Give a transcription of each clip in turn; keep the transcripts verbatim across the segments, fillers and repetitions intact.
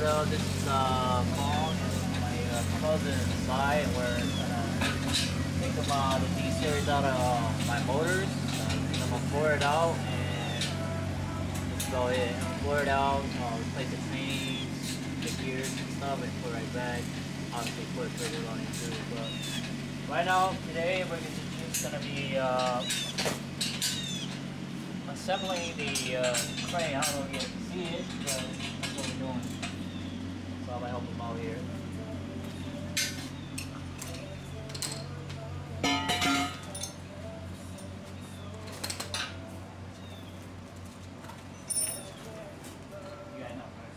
So this is uh, Kong and my uh, cousin Sai, and we're gonna take about the D series out of uh, my motors. Uh, I'm gonna floor it out and just go ahead and floor it out, uh, replace the chains, the gears and stuff, and put it right back. Obviously put a trigger on it too. But right now, today we're just gonna be uh, assembling the uh, crane. I don't know if you can see it, but that's what we're doing. So I'm gonna help them out here. You guys know, right?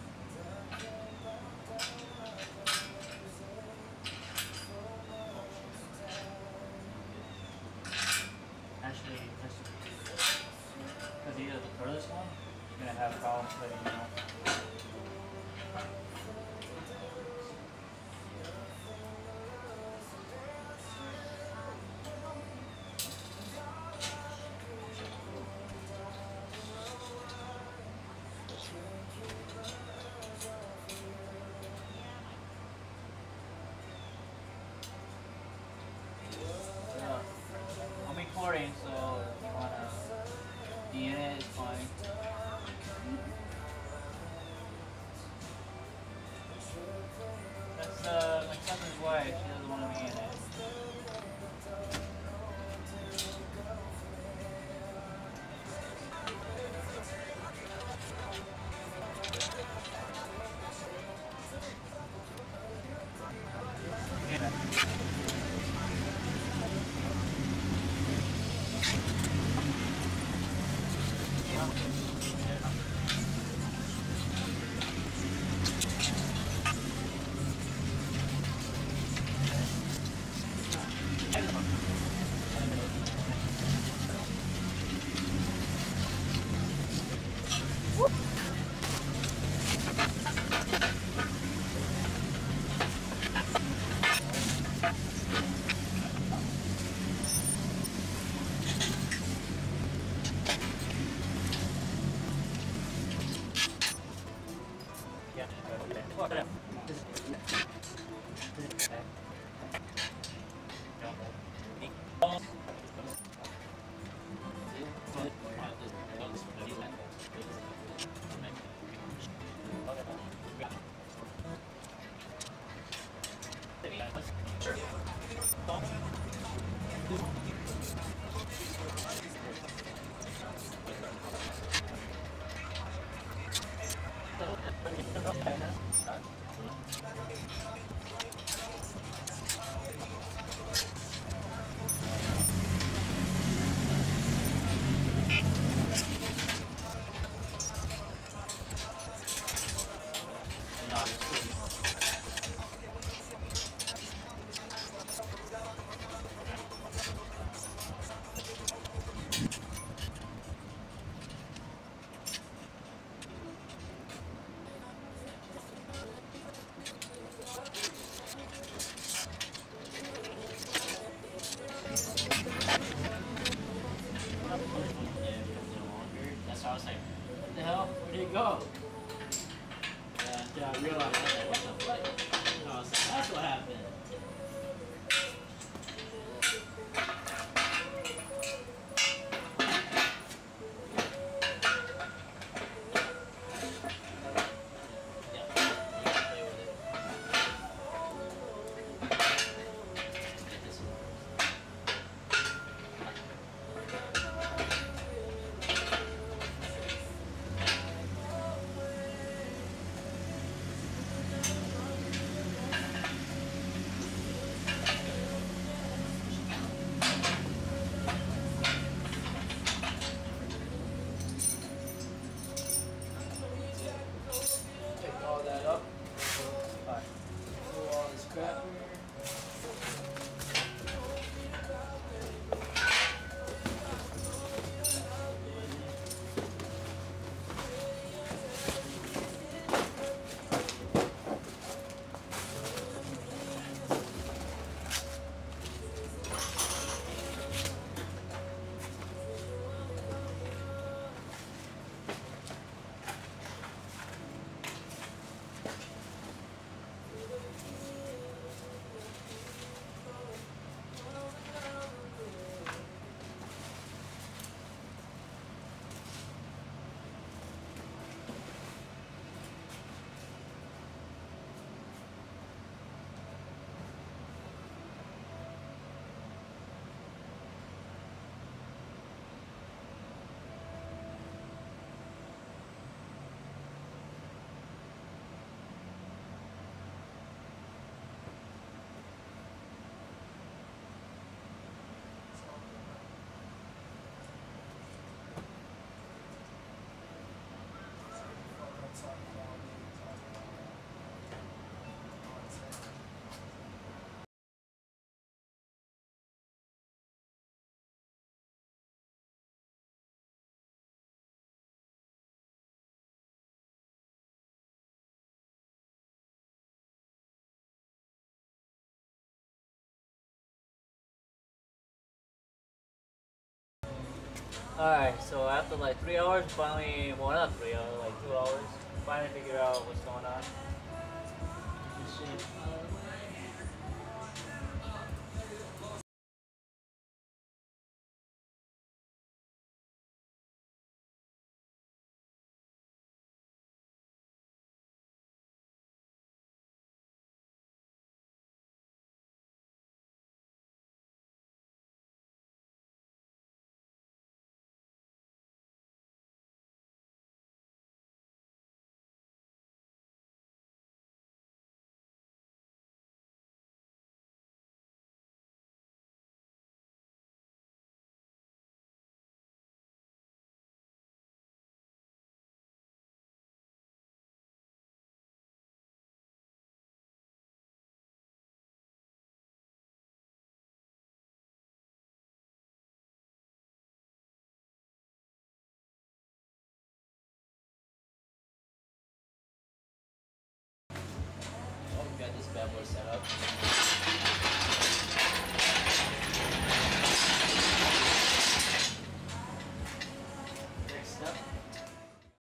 Actually, because either the furthest one, you're gonna have problems letting you know. I'm recording, so if you wanna be in it, it's fine. That's uh, my cousin's wife. She doesn't want to be in it. That's why I was like, what the hell? Where did it go? Yeah, yeah, I realized I was like, what the fuck? And I was like, that's what happened. Alright, so after like three hours, finally, well not three hours, like two hours, finally figured out what's going on. This shit.